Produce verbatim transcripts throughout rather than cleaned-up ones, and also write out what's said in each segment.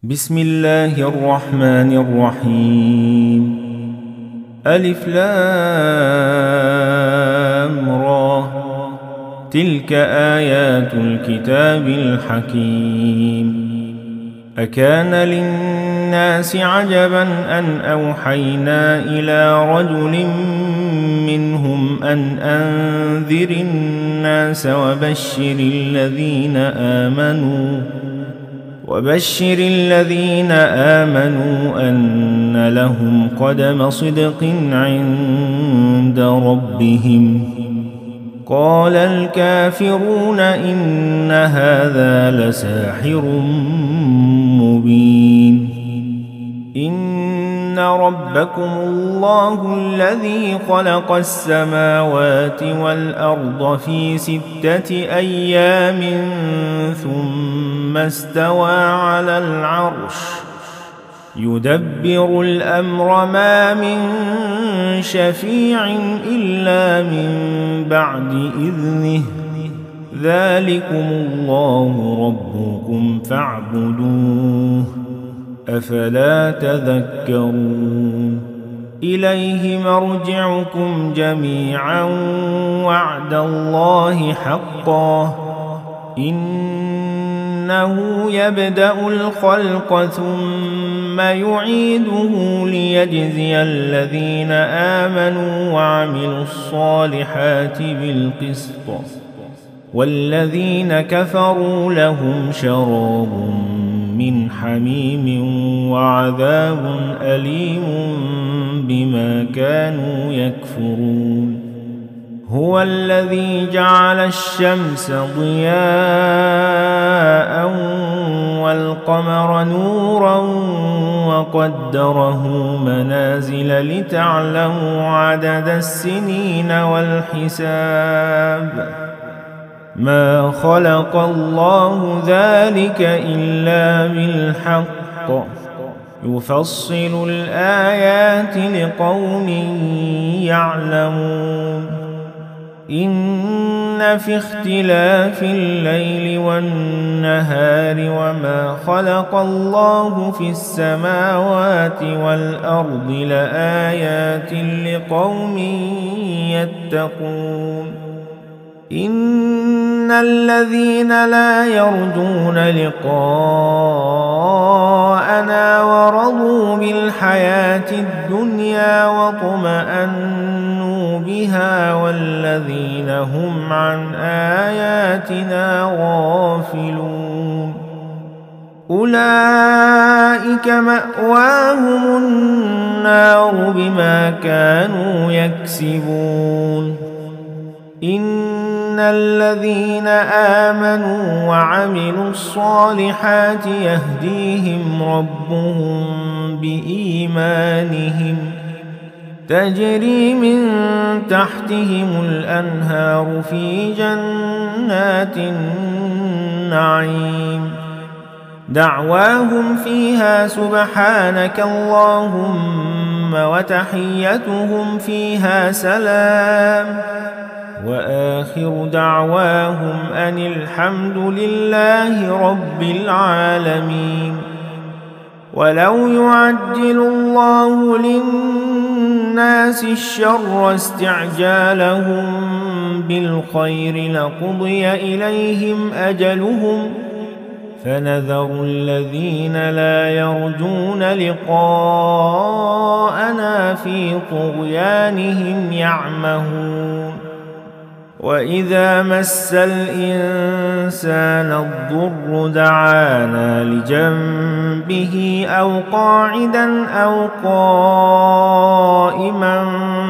بسم الله الرحمن الرحيم. ألف لام را، تلك آيات الكتاب الحكيم. أكان للناس عجبا أن أوحينا إلى رجل منهم أن أنذر الناس وبشر الذين آمنوا وبشر الذين آمنوا أن لهم قدم صدق عند ربهم. قال الكافرون إن هذا لساحر مبين. إن ربكم الله الذي خلق السماوات والأرض في ستة أيام ثم استوى على العرش يدبر الأمر ما من شفيع إلا من بعد إذنه. ذلكم الله ربكم فاعبدوه أفلا تذكرون. إليه مرجعكم جميعا وعد الله حقا. إنه يبدأ الخلق ثم يعيده ليجزي الذين آمنوا وعملوا الصالحات بالقسط، والذين كفروا لهم شراب من حميم وعذاب أليم بما كانوا يكفرون. هو الذي جعل الشمس ضياء والقمر نورا وقدره منازل لتعلموا عدد السنين والحساب. ما خلق الله ذلك إلا بالحق يفصل الآيات لقوم يعلمون. إن في اختلاف الليل والنهار وما خلق الله في السماوات والأرض لآيات لقوم يتقون. إن الذين لا يرجون لقاءنا ورضوا بالحياة الدنيا واطمأنوا بها والذين هم عن آياتنا غافلون أولئك مأواهم النار بما كانوا يكسبون. إن الذين آمنوا وعملوا الصالحات يهديهم ربهم بإيمانهم تجري من تحتهم الأنهار في جنات النعيم. دعواهم فيها سبحانك اللهم وتحيتهم فيها سلام وآخر دعواهم أن الحمد لله رب العالمين. ولو يعجل الله للناس الشر استعجالهم بالخير لقضي إليهم أجلهم فنذر الذين لا يرجون لقاءنا في طغيانهم يعمهون. وإذا مس الإنسان الضر دعانا لجنبه أو قاعدا أو قائما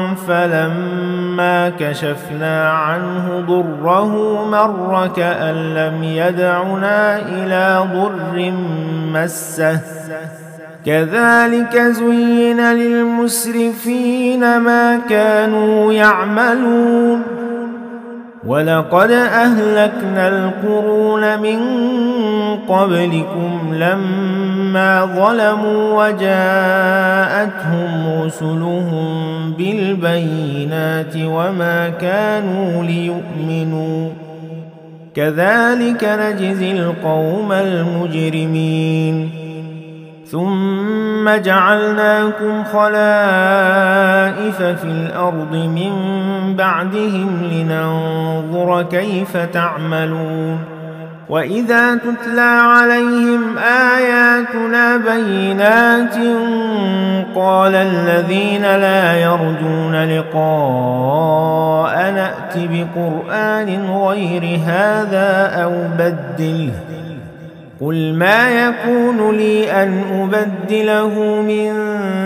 فلما كشفنا عنه ضره مر كأن لم يدعنا إلى ضر مسه. كذلك زين للمسرفين ما كانوا يعملون. ولقد أهلكنا القرون من قبلكم لما ظلموا وجاءتهم رسلهم بالبينات وما كانوا ليؤمنوا كذلك نجزي القوم المجرمين ثم جعلناكم خلائف في الأرض من بعدهم لننظر كيف تعملون وإذا تتلى عليهم آياتنا بينات قال الذين لا يرجون لقاء نأت بقرآن غير هذا أو بدله قل ما يكون لي أن أبدله من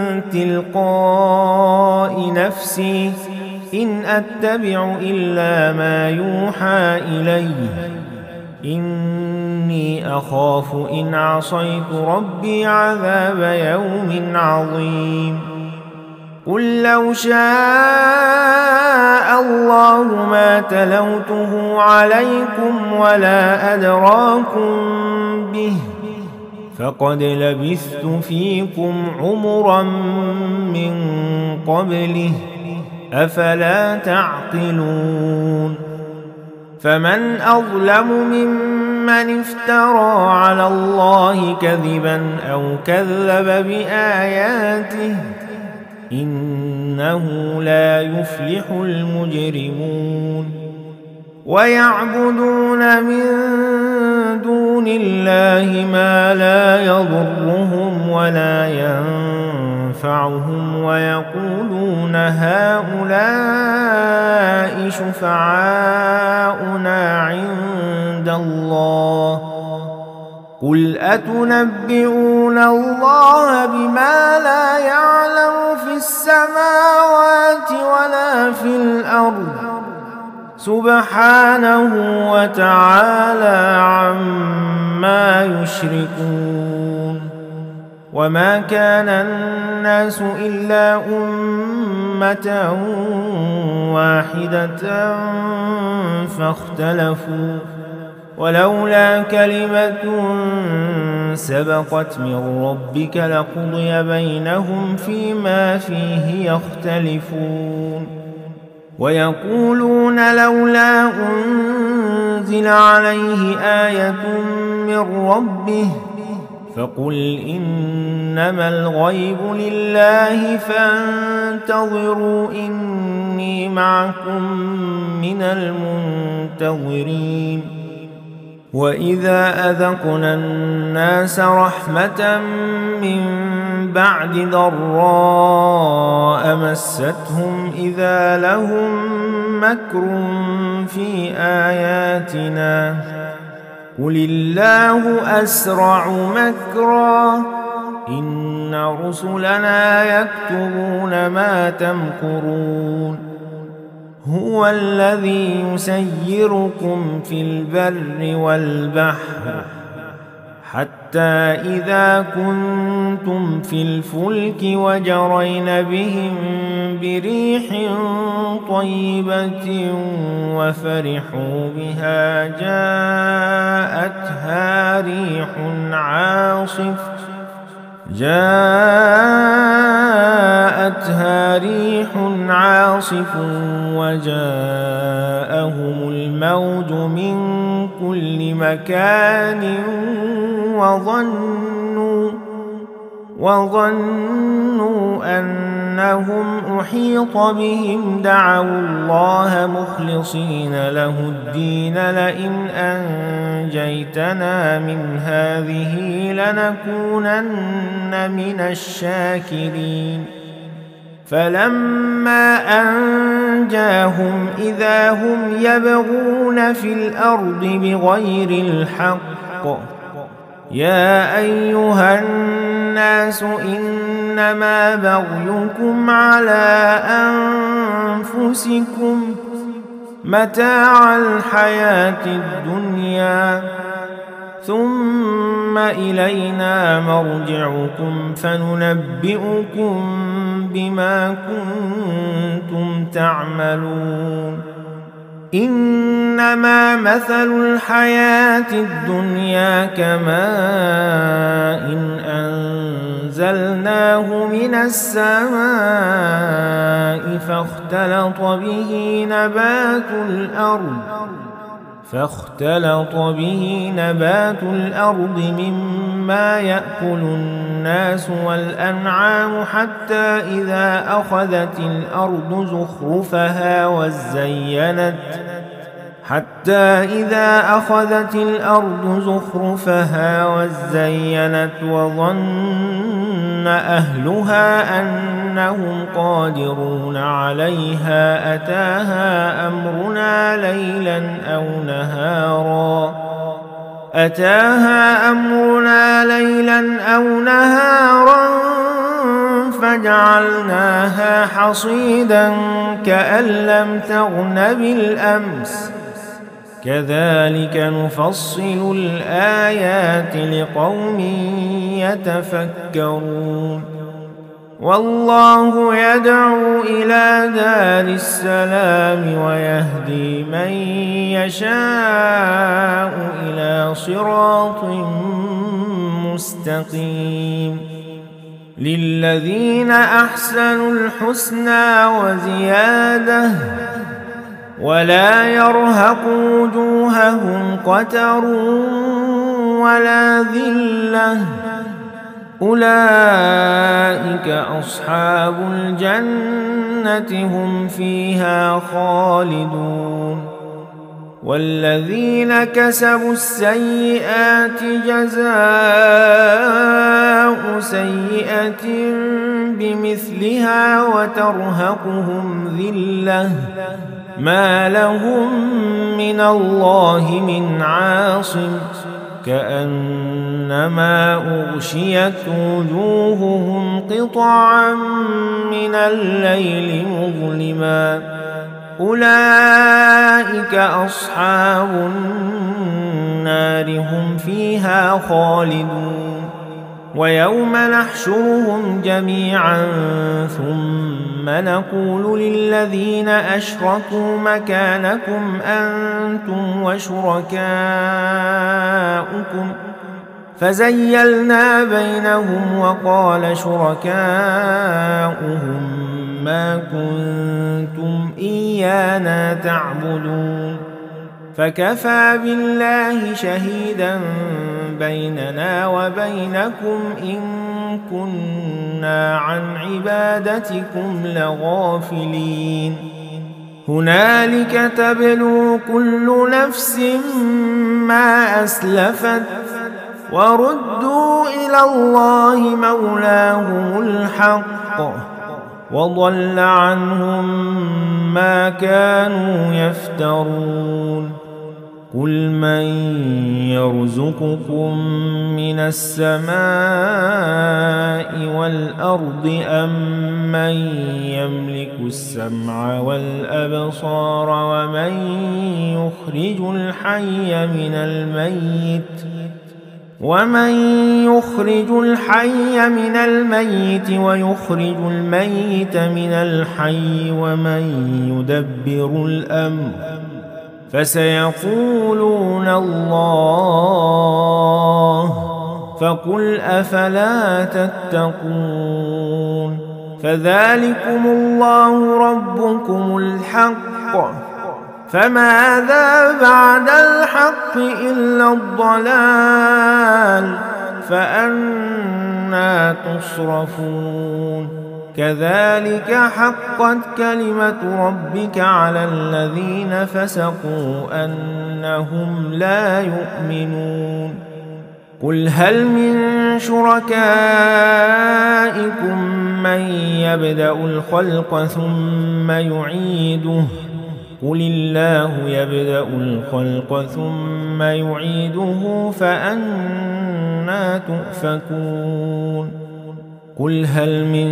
تلقاء نفسي إن أتبع إلا ما يوحى إلي إني أخاف إن عصيت ربي عذاب يوم عظيم قل لو شاء الله ما تلوته عليكم ولا أدراكم به فقد لبثت فيكم عمرا من قبله أفلا تعقلون فمن أظلم ممن افترى على الله كذبا أو كذب بآياته إنه لا يفلح المجرمون ويعبدون من دون الله ما لا يضرهم ولا ينفعهم ويقولون هؤلاء شفعاؤنا عند الله قل أتنبئون الله بما لا يعلم في السماوات ولا في الأرض سبحانه وتعالى عما يشركون وما كان الناس إلا أمة واحدة فاختلفوا ولولا كلمة سبقت من ربك لقضي بينهم فيما فيه يختلفون ويقولون لولا أنزل عليه آية من ربه فقل إنما الغيب لله فانتظروا إني معكم من المنتظرين وإذا أذقنا الناس رحمة من بعد ضراء مستهم إذا لهم مكر في آياتنا قل الله أسرع مكرا إن رسلنا يكتبون ما تمكرون هو الذي يسيركم في البر والبحر حتى إذا كنتم في الفلك وجرين بهم بريح طيبة وفرحوا بها جاءتها ريح عاصف جاءتها ريح عاصف وجاءهم الموج من كل مكان وظنوا وظنوا أنهم أحيط بهم دعوا الله مخلصين له الدين لئن أنجيتنا من هذه لنكونن من الشاكرين فلما أنجاهم إذا هم يبغون في الأرض بغير الحق يا أيها الناس إنما بغيكم على أنفسكم متاع الحياة الدنيا ثم إلينا مرجعكم فننبئكم بما كنتم تعملون إنما مثل الحياة الدنيا كماء إن أنزلناه من السماء فاختلط به نبات الأرض فاختلط به نبات الأرض مما مما يأكل الناس والأنعام حتى إذا أخذت الأرض زخرفها وزينت حتى إذا أخذت الأرض زخرفها وزينت وظن أهلها أنهم قادرون عليها أتاها أمرنا ليلا أو نهارا أتاها أمرنا ليلا أو نهارا فجعلناها حصيدا كأن لم تغن بالأمس كذلك نفصل الآيات لقوم يتفكرون والله يدعو إلى دار السلام ويهدي من يشاء إلى صراط مستقيم للذين أحسنوا الحسنى وزيادة ولا يرهق وجوههم قتر ولا ذلة أولئك أصحاب الجنة هم فيها خالدون والذين كسبوا السيئات جزاء سيئة بمثلها وترهقهم ذلة ما لهم من الله من عاصم كأنما أغشيت وجوههم قطعا من الليل مظلما أولئك أصحاب النار هم فيها خالدون ويوم نحشرهم جميعا ثم نقول للذين أشركوا مكانكم أنتم وشركاؤكم فزيلنا بينهم وقال شركاؤهم ما كنتم إيانا تعبدون فكفى بالله شهيدا بيننا وبينكم إن كنا عن عبادتكم لغافلين هنالك تبلو كل نفس ما أسلفت وردوا إلى الله مولاهم الحق وضل عنهم ما كانوا يفترون قل من يرزقكم من السماء والأرض أم من يملك السمع والأبصار ومن يخرج الحي من الميت ومن يخرج الحي من الميت ويخرج الميت من الحي ومن يدبر الأمر فسيقولون الله فقل أفلا تتقون فذلكم الله ربكم الحق فماذا بعد الحق إلا الضلال فأنى تصرفون كذلك حقت كلمة ربك على الذين فسقوا أنهم لا يؤمنون قل هل من شركائكم من يبدأ الخلق ثم يعيده قل الله يبدأ الخلق ثم يعيده فأنى تؤفكون قل هل من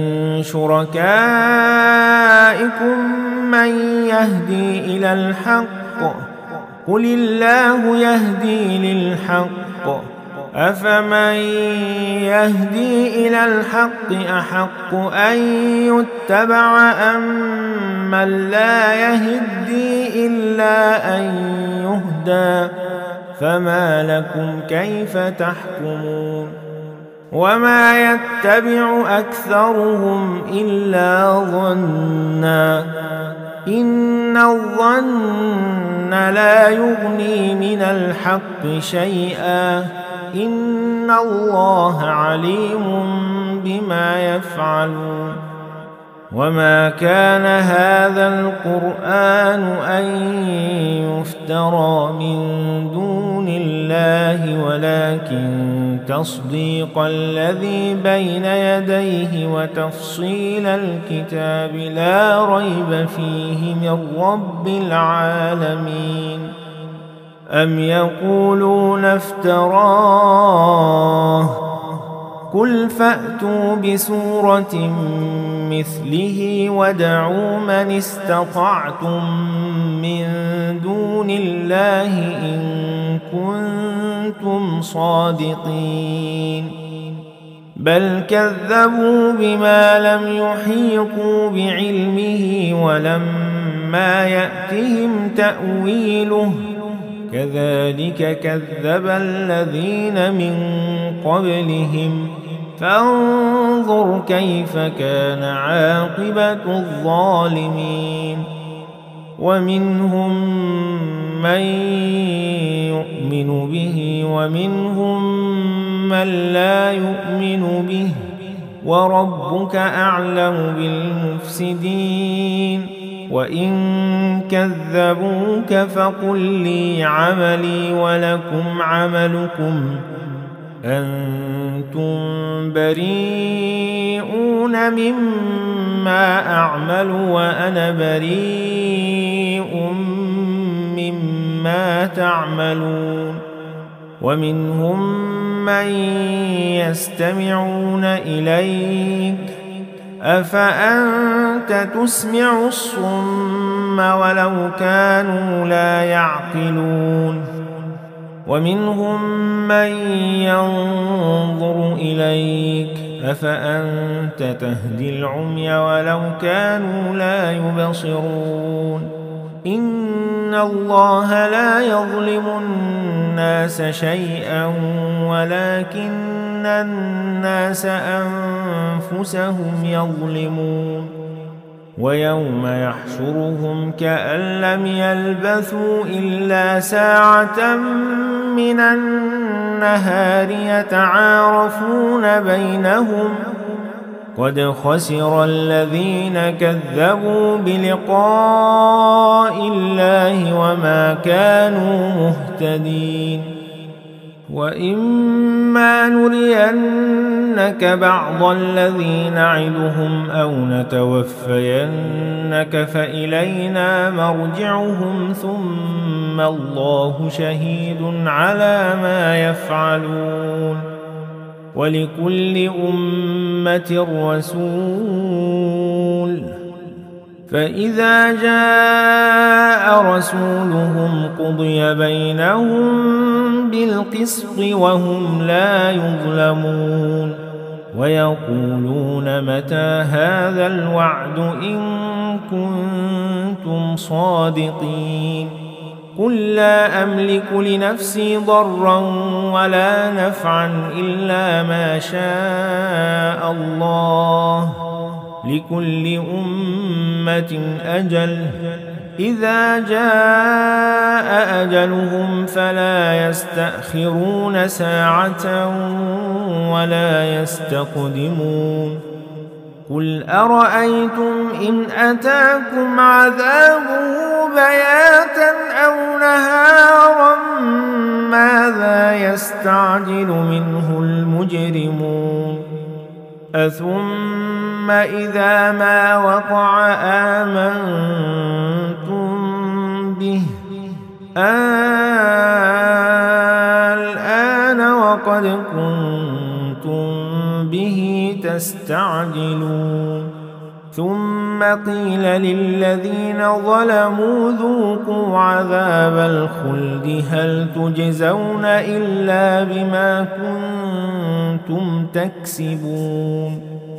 شركائكم من يهدي إلى الحق قل الله يهدي للحق أفمن يهدي إلى الحق أحق أن يتبع أم من لا يهدي إلا أن يهدى فما لكم كيف تحكمون وما يتبع أكثرهم إلا ظنا إن الظن لا يغني من الحق شيئا إن الله عليم بما يفعلون. وما كان هذا القرآن أن يفترى من دون الله ولكن تصديق الذي بين يديه وتفصيل الكتاب لا ريب فيه من رب العالمين. أم يقولون افتراه قل فأتوا بسورة مثله وادعوا من استطعتم من دون الله إن كنتم صادقين. بل كذبوا بما لم يحيطوا بعلمه ولما يأتهم تأويله كذلك كذب الذين من قبلهم فانظر كيف كان عاقبة الظالمين. ومنهم من يؤمن به ومنهم من لا يؤمن به وربك أعلم بالمفسدين. وإن كذبوك فقل لي عملي ولكم عملكم أنتم بريئون مما أعمل وأنا بريء مما تعملون. ومنهم من يستمعون إليك أفأنت تسمع الصم ولو كانوا لا يعقلون. ومنهم من ينظر إليك أفأنت تهدي العمي ولو كانوا لا يبصرون. إن الله لا يظلم الناس شيئا ولكن الناس أنفسهم يظلمون. ويوم يحشرهم كأن لم يلبثوا إلا ساعة من النهار يتعارفون بينهم قد خسر الذين كذبوا بلقاء الله وما كانوا مهتدين. وإما نرينك بعض الذي نعدهم أو نتوفينك فإلينا مرجعهم ثم الله شهيد على ما يفعلون. ولكل أمة رسول فإذا جاء رسولهم قضي بينهم بالقسط وهم لا يظلمون. ويقولون متى هذا الوعد إن كنتم صادقين. قل لا أملك لنفسي ضرا ولا نفعا إلا ما شاء الله لكل أمة أجل إذا جاء أجلهم فلا يستأخرون ساعة ولا يستقدمون. قل أرأيتم إن أتاكم عذابه بياتا أو نهارا ماذا يستعجل منه المجرمون. أثم إذا ما وقع آمنتم به الآن وقد كنتم به تستعجلون. ثم قيل للذين ظلموا ذوقوا عذاب الخلد هل تجزون إلا بما كنتم تكسبون.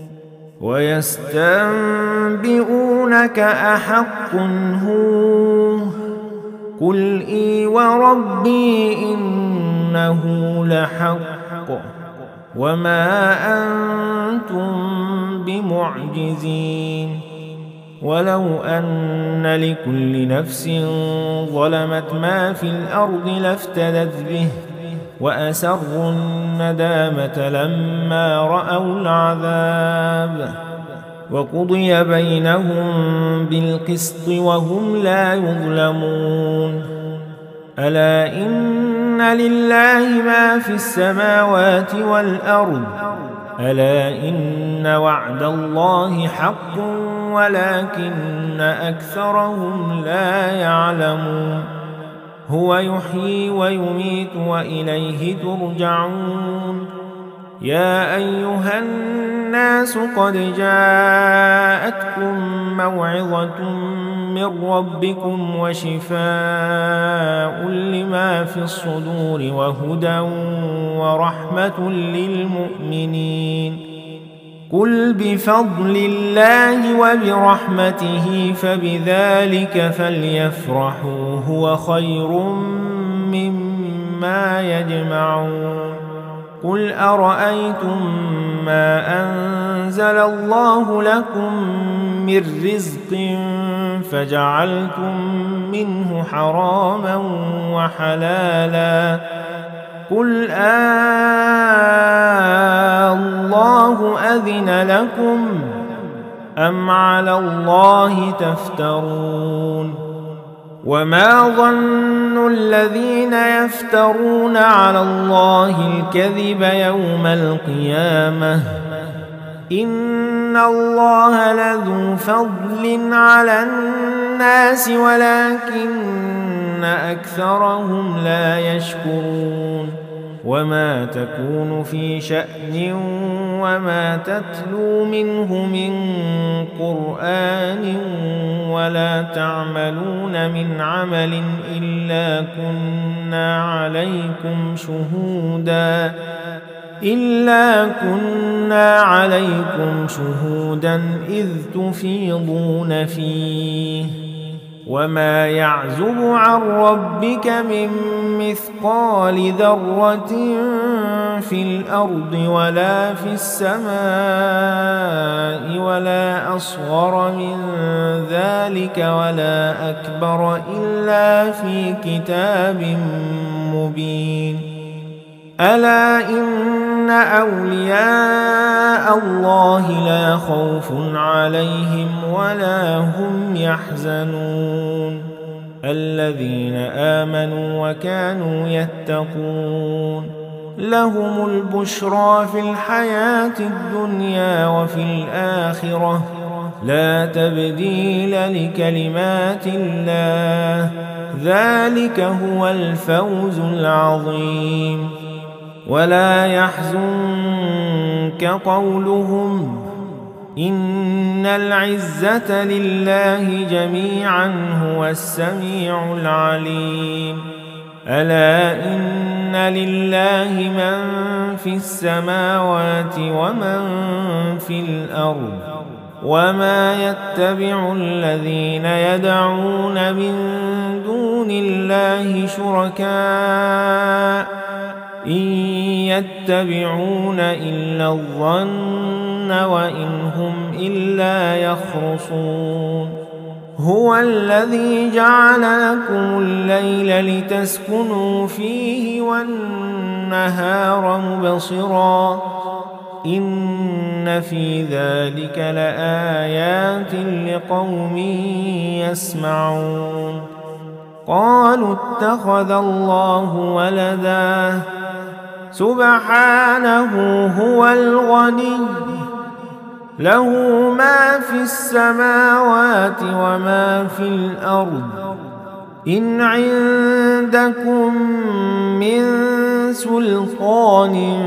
ويستنبئونك أحق هو قل إي وربي إنه لحق وما أنتم بمعجزين. ولو أن لكل نفس ظلمت ما في الأرض لافتدت به وأسروا الندامة لما رأوا العذاب وقضي بينهم بالقسط وهم لا يظلمون ألا إن لله ما في السماوات والأرض ألا إن وعد الله حق ولكن أكثرهم لا يعلمون هو يحيي ويميت وإليه ترجعون يا أيها الناس قد جاءتكم موعظة من ربكم وشفاء لما في الصدور وهدى ورحمة للمؤمنين قل بفضل الله وبرحمته فبذلك فليفرحوا هو خير مما يجمعون قل أرأيتم ما أنزل الله لكم من رزق فجعلتم منه حراما وحلالا قل آه الله أذن لكم أم على الله تفترون وما ظن الذين يفترون على الله الكذب يوم القيامة إن الله لذو فضل على الناس ولكن أكثرهم لا يشكرون وما تكون في شأن وما تتلو منه من قرآن ولا تعملون من عمل إلا كنا عليكم شهودا إلا كنا عليكم شهودا إذ تفيضون فيه وما يعزب عن ربك من مثقال ذرة في الأرض ولا في السماء ولا أصغر من ذلك ولا أكبر إلا في كتاب مبين ألا إن أولياء الله لا خوف عليهم ولا هم يحزنون الذين آمنوا وكانوا يتقون لهم البشرى في الحياة الدنيا وفي الآخرة لا تبديل لكلمات الله ذلك هو الفوز العظيم ولا يحزنك قولهم إن العزة لله جميعا هو السميع العليم ألا إن لله من في السماوات ومن في الأرض وما يتبع الذين يدعون من دون الله شركاء إن يتبعون إلا الظن وإن هم إلا يخرصون هو الذي جعل لكم الليل لتسكنوا فيه والنهار مبصرا إن في ذلك لآيات لقوم يسمعون قالوا اتخذ الله ولدا سبحانه هو الغني له ما في السماوات وما في الأرض إن عندكم من سلطان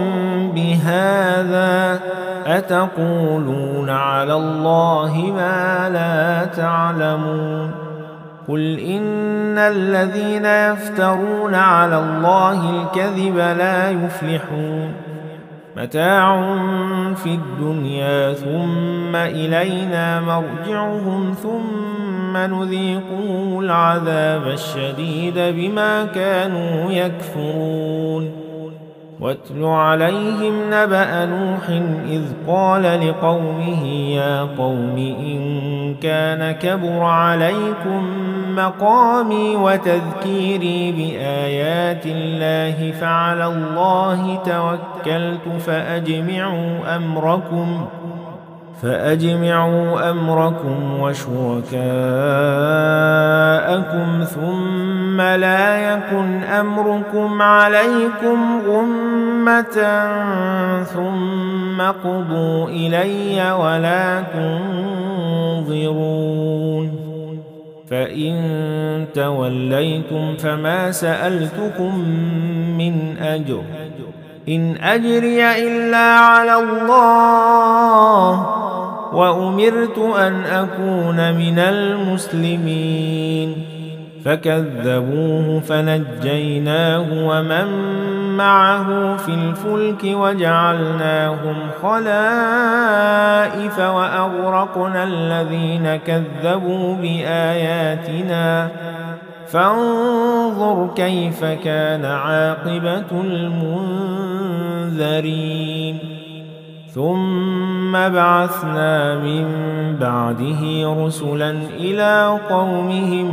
بهذا أتقولون على الله ما لا تعلمون قل إن الذين يفترون على الله الكذب لا يفلحون متاع في الدنيا ثم إلينا مرجعهم ثم نذيقهم العذاب الشديد بما كانوا يكفرون واتل عليهم نبأ نوح إذ قال لقومه يا قوم إن كان كبر عليكم مقامي وتذكيري بآيات الله فعلى الله توكلت فأجمعوا أمركم فأجمعوا أمركم وشركاءكم ثم لا يكن أمركم عليكم غمة ثم قضوا إلي ولا تنظرون فإن توليتم فما سألتكم من أجر إن أجري إلا على الله وأمرت أن أكون من المسلمين فكذبوه فنجيناه ومن معه في الفلك وجعلناهم خلائف وأغرقنا الذين كذبوا بآياتنا فانظر كيف كان عاقبة المنذرين ثم بعثنا من بعده رسلا إلى قومهم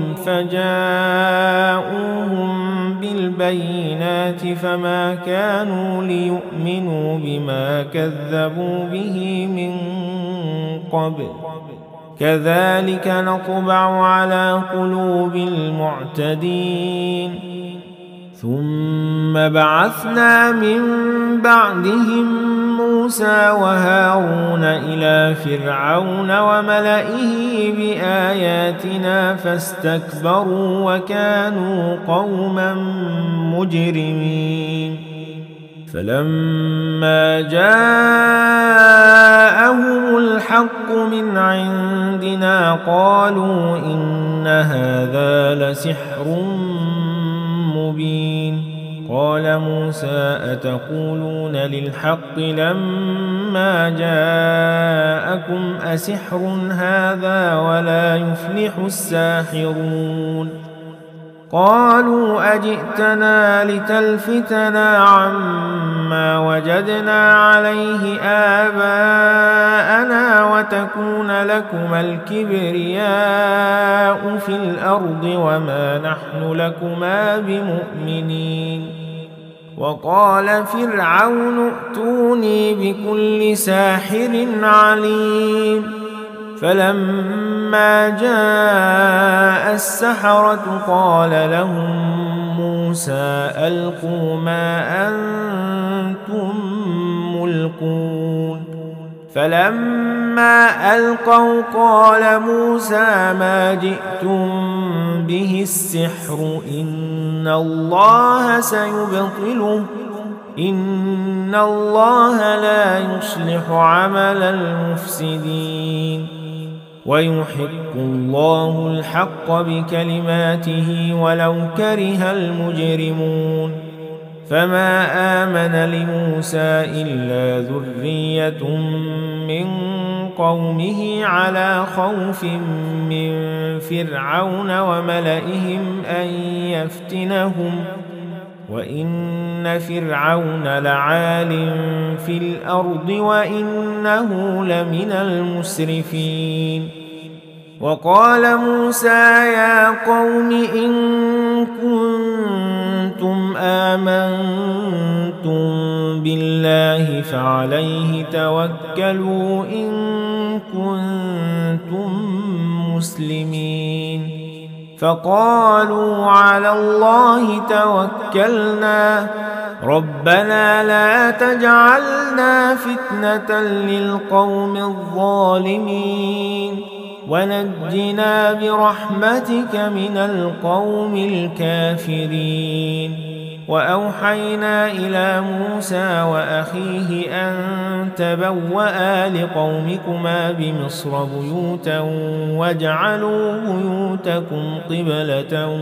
فجاءوهم بالبينات فما كانوا ليؤمنوا بما كذبوا به من قبل كذلك نطبع على قلوب المعتدين ثم بعثنا من بعدهم موسى وهارون إلى فرعون وملئه بآياتنا فاستكبروا وكانوا قوما مجرمين فلما جاءهم الحق من عندنا قالوا إن هذا لسحر مبين قال موسى أتقولون للحق لما جاءكم أسحر هذا ولا يفلح الساحرون قالوا أجئتنا لتلفتنا عما وجدنا عليه آباءنا وتكون لكما الكبرياء في الأرض وما نحن لكما بمؤمنين وقال فرعون ائتوني بكل ساحر عليم فلما جاء السحرة قال لهم موسى ألقوا ما أنتم ملقون فلما ألقوا قال موسى ما جئتم به السحر إن الله سيبطله إن الله لا يصلح عمل المفسدين ويحق الله الحق بكلماته ولو كره المجرمون فما آمن لموسى إلا ذرية من قومه على خوف من فرعون وملئهم أن يفتنهم وإن فرعون لعال في الأرض وإنه لمن المسرفين وقال موسى يا قوم إن كنتم آمنتم بالله فعليه توكلوا إن كنتم مسلمين فقالوا على الله توكلنا ربنا لا تجعلنا فتنة للقوم الظالمين ونجنا برحمتك من القوم الكافرين وأوحينا إلى موسى وأخيه أن تبوأ لقومكما بمصر بيوتا واجعلوا بيوتكم قبلة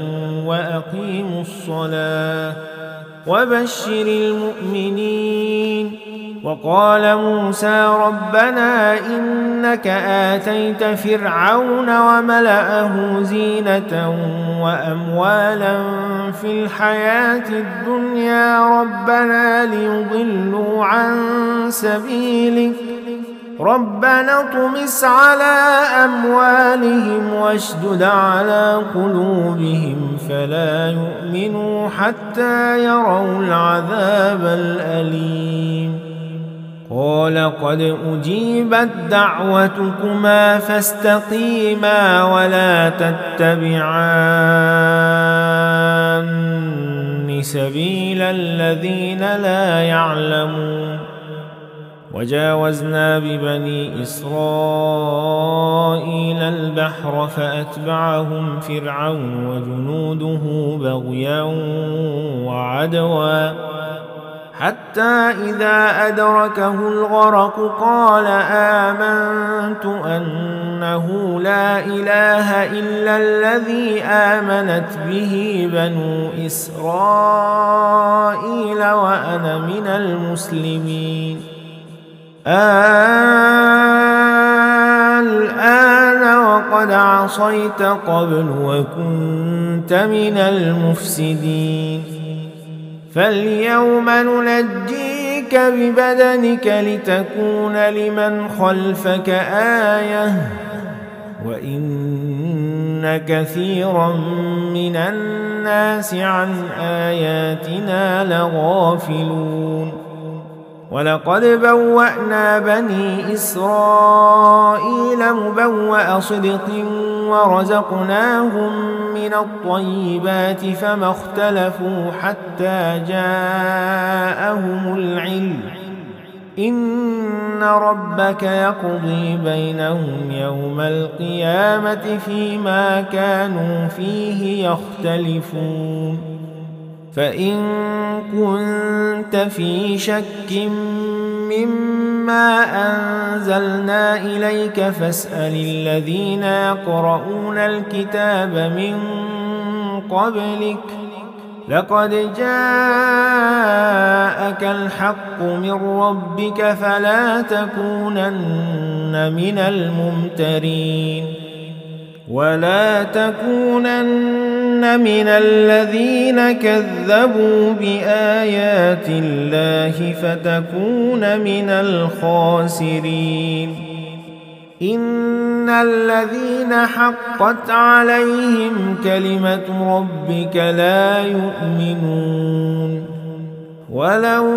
وأقيموا الصلاة وبشر المؤمنين وقال موسى ربنا إنك آتيت فرعون وملأه زينة وأموالا في الحياة الدنيا ربنا ليضلوا عن سبيلك ربنا اطمس على أموالهم واشدد على قلوبهم فلا يؤمنوا حتى يروا العذاب الأليم قال قد أجيبت دعوتكما فاستقيما ولا تتبعان سبيل الذين لا يعلمون وجاوزنا ببني إسرائيل البحر فأتبعهم فرعون وجنوده بغيا وعدوا حتى إذا أدركه الغرق قال آمنت أنه لا إله إلا الذي آمنت به بنو إسرائيل وأنا من المسلمين الآن وقد عصيت قبل وكنت من المفسدين فاليوم ننجيك ببدنك لتكون لمن خلفك آية وإن كثيرا من الناس عن آياتنا لغافلون ولقد بوأنا بني إسرائيل مبوأ صدق ورزقناهم من الطيبات فما اختلفوا حتى جاءهم العلم إن ربك يقضي بينهم يوم القيامة فيما كانوا فيه يختلفون فإن كنت في شك مما أنزلنا إليك فاسأل الذين يقرؤون الكتاب من قبلك لقد جاءك الحق من ربك فلا تكونن من الممترين ولا تكونن من الذين كذبوا بآيات الله فتكون من الخاسرين إن الذين حقت عليهم كلمة ربك لا يؤمنون ولو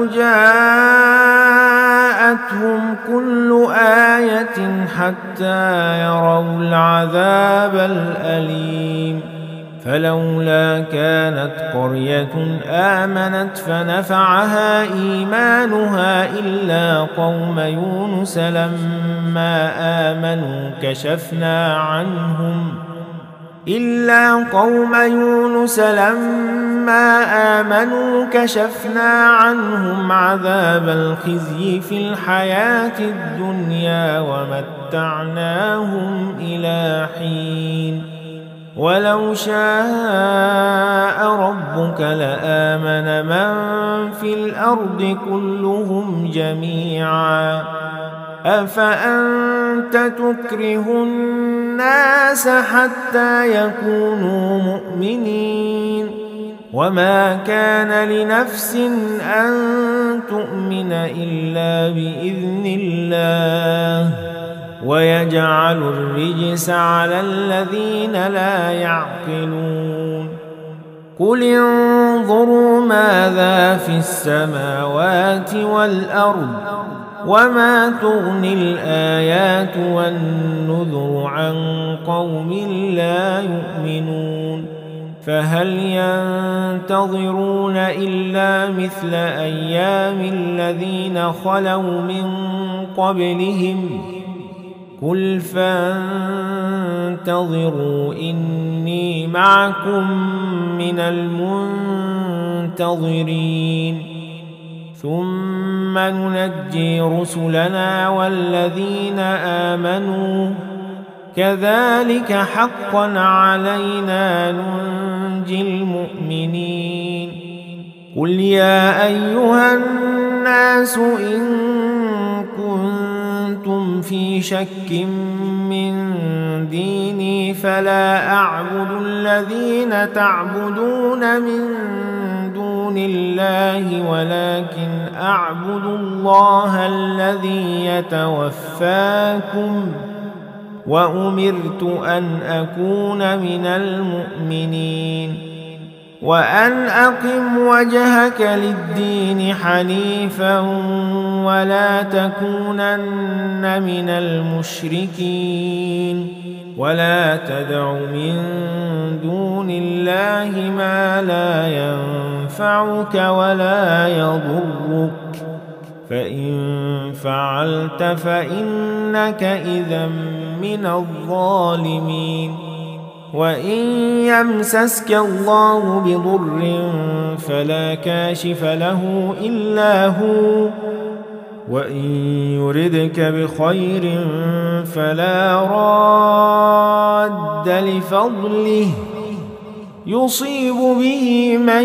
جاءتهم كل آية حتى يروا العذاب الأليم فلولا كانت قرية آمنت فنفعها إيمانها إلا قوم يونس لما آمنوا كشفنا عنهم إلا قوم يونس لما آمنوا كشفنا عنهم عذاب الخزي في الحياة الدنيا ومتعناهم إلى حين ولو شاء ربك لآمن من في الأرض كلهم جميعا أفأنت تكره الناس حتى يكونوا مؤمنين وما كان لنفس أن تؤمن إلا بإذن الله ويجعل الرجس على الذين لا يعقلون قل انظروا ماذا في السماوات والأرض وما تغني الآيات والنذر عن قوم لا يؤمنون فهل ينتظرون إلا مثل أيام الذين خلوا من قبلهم قل فانتظروا إني معكم من المنتظرين ثم ننجي رسلنا والذين آمنوا كذلك حقا علينا ننجي المؤمنين قل يا أيها الناس إن كنتم في شك من ديني فلا أعبد الذين تعبدون من دون الله ولكن أعبد الله الذي يتوفاكم وأمرت أن أكون من المؤمنين وأن أقم وجهك للدين حنيفا ولا تكونن من المشركين ولا تدع من دون الله ما لا ينفعك ولا يضرك فإن فعلت فإنك إذا من الظالمين وإن يمسسك الله بضر فلا كاشف له إلا هو وإن يردك بخير فلا راد لفضله يصيب به من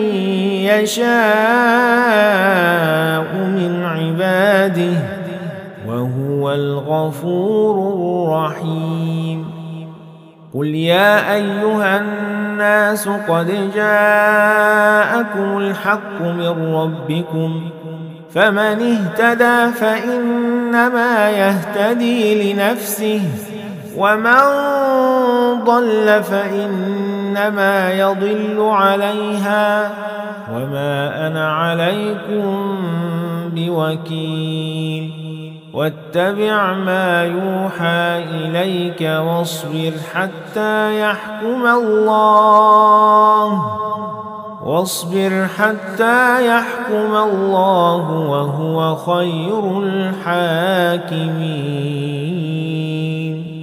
يشاء من عباده وهو الغفور الرحيم قل يا أيها الناس قد جاءكم الحق من ربكم فمن اهتدى فإنما يهتدي لنفسه ومن ضل فإنما يضل عليها وما أنا عليكم بوكيل واتبع ما يوحى إليك واصبر حتى يحكم الله واصبر حتى يحكم الله وهو خير الحاكمين.